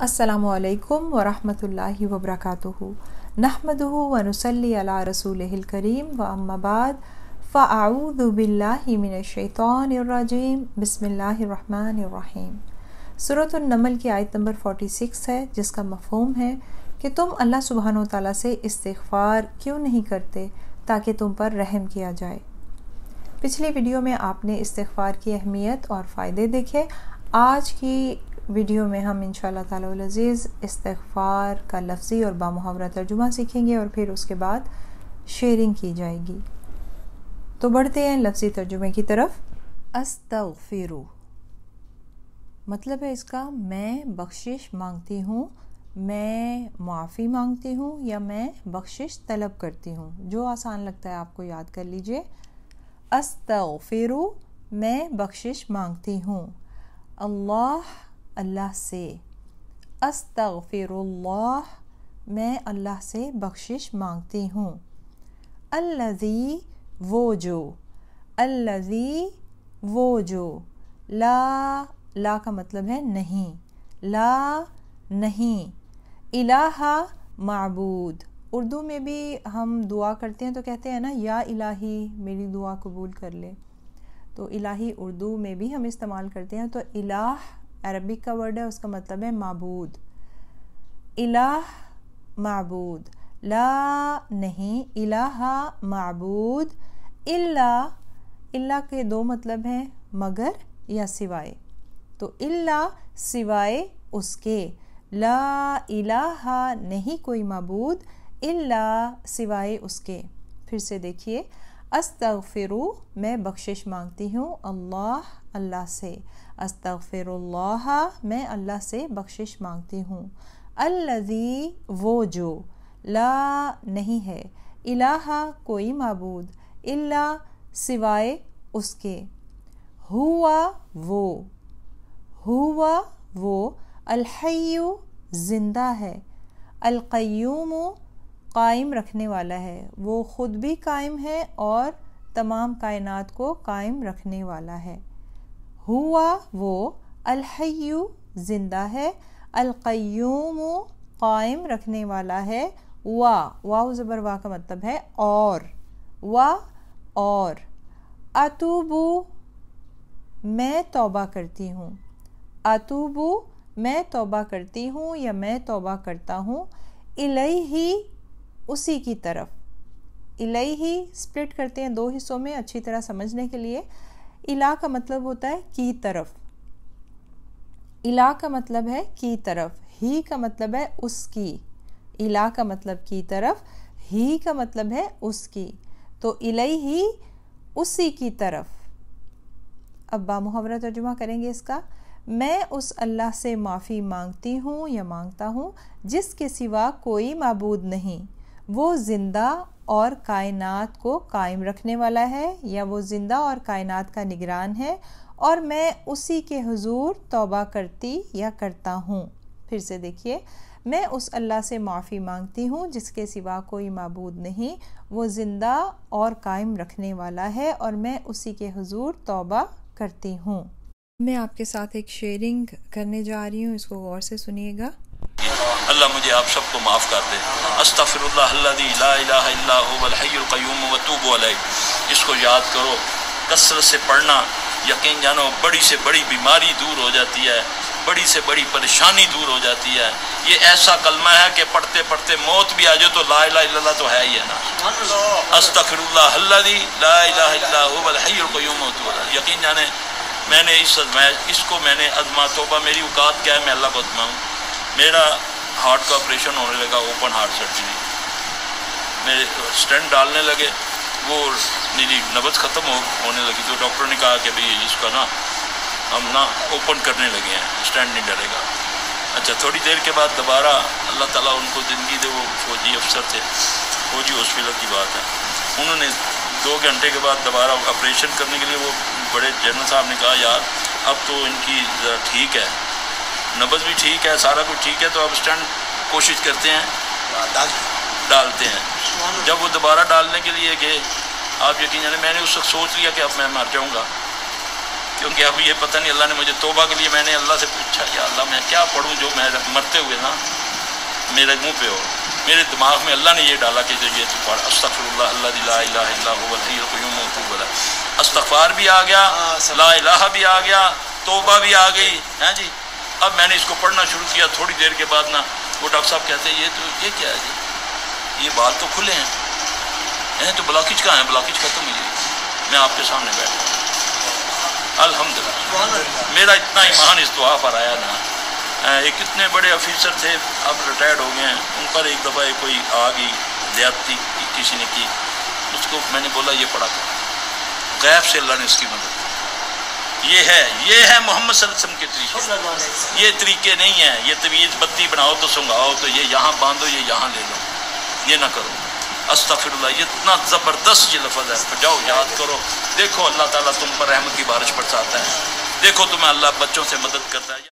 अस्सलामु अलैकुम वरहमतुल्लाहि वबरकातुहू नहमदुहु व नुसल्ली अला रसूलिहिल करीम व अम्मा बाद फ़अऊज़ु बिल्लाहि मिनश शैतानिर रजीम बिस्मिल्लाहिर रहमानिर रहीम। सूरह अन-नमल की आयत नंबर 46 है, जिसका मफ़हूम है कि तुम अल्लाह सुब्हानहु व तआला से इस्तिग़फ़ार क्यों नहीं करते ताकि तुम पर रहम किया जाए। पिछली वीडियो में आपने इस्तिग़फ़ार की अहमियत और फ़ायदे देखे। आज की वीडियो में हम इंशाअल्लाह ताला अल अज़ीज़ इस्तिग़फ़ार का लफ्ज़ी और बामुहावरा तर्जुमा सीखेंगे और फिर उसके बाद शेयरिंग की जाएगी। तो बढ़ते हैं लफ्ज़ी तर्जुमे की तरफ। अस्तग़फ़िरु मतलब है इसका मैं बख्शिश मांगती हूँ, मैं माफ़ी मांगती हूँ या मैं बख्शिश तलब करती हूँ। जो आसान लगता है आपको याद कर लीजिए। अस्तग़फ़िरु मैं बख्शिश मांगती हूँ, अल्लाह से। अस्तग़फ़िरुल्लाह मैं अल्लाह से बख्शिश मांगती हूँ। अल्लज़ी वो जो, अल्लज़ी वो जो, ला का मतलब है नहीं, ला नहीं। इलाहा माबूद, उर्दू में भी हम दुआ करते हैं तो कहते हैं ना या इलाही मेरी दुआ कबूल कर ले, तो इलाही उर्दू में भी हम इस्तेमाल करते हैं। तो इलाह अरबिक का वर्ड है, उसका मतलब है माबूद। इलाह माबूद, ला नहीं, इलाहा माबूद, इल्ला के दो मतलब हैं, मगर या सिवाय। तो इल्ला सिवाय उसके, ला इलाहा नहीं कोई माबूद, इल्ला सिवाय उसके। फिर से देखिए, अस्तग़फ़िरु मैं बख्शिश मांगती हूँ, अल्लाह से। अस्तग़फ़िरुल्लाह मैं अल्लाह से बख्शिश मांगती हूँ। अल्लज़ी वो जो, ला नहीं है, इलाहा कोई माबूद, इल्ला सिवाय उसके, हुआ वो, अल-हय्यु जिंदा है, अल-क़य्यूमु कायम रखने वाला है, वो खुद भी कायम है और तमाम कायनात को कायम रखने वाला है। हुआ वो, अल-हय्यु जिंदा है, अल-क़य्यूमु कायम रखने वाला है, वाव ज़बर वा का मतलब है और, और। अतूबु मैं तौबा करती हूँ, अतूबु मैं तौबा करती हूँ या मैं तौबा करता हूँ। इलैही उसी की तरफ, इलैही स्प्लिट करते हैं दो हिस्सों में अच्छी तरह समझने के लिए। इला का मतलब होता है की तरफ, इला का मतलब है की तरफ, ही का मतलब है उसकी। इला का मतलब की तरफ, ही का मतलब है उसकी, तो इलैही उसी की तरफ। अब बामुहावरा तर्जुमा करेंगे इसका। मैं उस अल्लाह से माफ़ी मांगती हूँ या मांगता हूँ जिसके सिवा कोई माबूद नहीं, वो ज़िंदा और कायनात को कायम रखने वाला है या वो ज़िंदा और कायनात का निगरान है, और मैं उसी के हुजूर तौबा करती या करता हूँ। फिर से देखिए, मैं उस अल्लाह से माफ़ी मांगती हूँ जिसके सिवा कोई माबूद नहीं, वो ज़िंदा और कायम रखने वाला है, और मैं उसी के हुजूर तौबा करती हूँ। मैं आपके साथ एक शेयरिंग करने जा रही हूँ, इसको गौर से सुनिएगा। अल्लाह मुझे आप सबको माफ़ कर दे। अस्तग़फ़िरुल्लाह अल्लज़ी ला इलाहा इल्ला हुवल हय्युल क़य्यूम व तूबू अलैह। इसको याद करो, कसरत से पढ़ना, यकीन जानो बड़ी से बड़ी बीमारी दूर हो जाती है, बड़ी से बड़ी परेशानी दूर हो जाती है। ये ऐसा कलमा है कि पढ़ते पढ़ते मौत भी आ जाए तो ला इलाहा इल्लल्लाह तो है ही है ना। अस्तग़फ़िरुल्लाह अल्लज़ी ला इलाहा इल्ला हुवल हय्युल क़य्यूम व तूबू अलैह। यकीन जाने मैंने अज़मा तौबा, मेरी औकात क्या है, मैं अल्लाह को आज़माऊँ। मेरा हार्ट का ऑपरेशन होने लगा, ओपन हार्ट सर्जरी, मेरे स्टेंट डालने लगे, वो मेरी नब्ज़ ख़त्म होने लगी, तो डॉक्टर ने कहा कि भाई इसका ना हम ना ओपन करने लगे हैं, स्टेंट नहीं डलेगा। अच्छा, थोड़ी देर के बाद दोबारा अल्लाह ताला उनको ज़िंदगी दे, वो फौजी अफसर थे, फौजी हॉस्पिटल की बात है, उन्होंने 2 घंटे के बाद दोबारा ऑपरेशन करने के लिए वो बड़े जनरल साहब ने कहा यार अब तो इनकी ठीक है, नब्ज़ भी ठीक है, सारा कुछ ठीक है, तो अब स्टेंट कोशिश करते हैं डालते हैं। जब वो दोबारा डालने के लिए गए, आप यकीन जाने मैंने उस वक्त सोच लिया कि अब मैं मर जाऊंगा, کیونکہ اب یہ پتہ نہیں، اللہ نے مجھے توبہ کے لیے، میں نے اللہ سے پوچھا یا اللہ میں کیا پڑھوں جو میں مرتے ہوئے نا میرے منہ پہ ہو. میرے دماغ میں اللہ نے یہ ڈالا کہ جو یہ تو پڑھ استغفر اللہ الذی لا الہ الا هو الحی القیوم واتوب الیہ. استغفار بھی آ گیا، لا الہ بھی آ گیا، توبہ بھی آ گئی. ہاں جی، اب میں نے اس کو پڑھنا شروع کیا. تھوڑی دیر کے بعد نا وہ ڈاکٹر صاحب کہتے ہیں یہ کیا ہے جی، یہ بال تو کھلے ہیں تو بلاکیج کہاں ہے؟ بلاکیج ختم ہوئی ہے. میں آپ کے سامنے بیٹھا ہوں. الحمدللہ میرا اتنا ایمان اس دعا پر آیا نا. ایک اتنے بڑے آفیسر تھے، اب ریٹائرڈ ہو گئے ہیں، ان پر ایک دفعہ کوئی آ گئی زیادتی کسی نے کی، اس کو میں نے بولا یہ پڑھا تھا، غیب سے اللہ نے اس کی مدد کی. یہ ہے محمد صلی اللہ علیہ وسلم کے طریقے. یہ طریقے نہیں ہیں یہ طویز بتی بناؤ تو سنگاؤ تو یہ یہاں باندھو یہ یہاں لے لو، یہ نہ کرو. استغفر اللہ، یہ اتنا زبردست یہ لفظ ہے. جاؤ یاد کرو، دیکھو اللہ تعالیٰ تم پر رحمت کی بارش برساتا ہے، دیکھو تمہیں اللہ بچوں سے مدد کرتا ہے.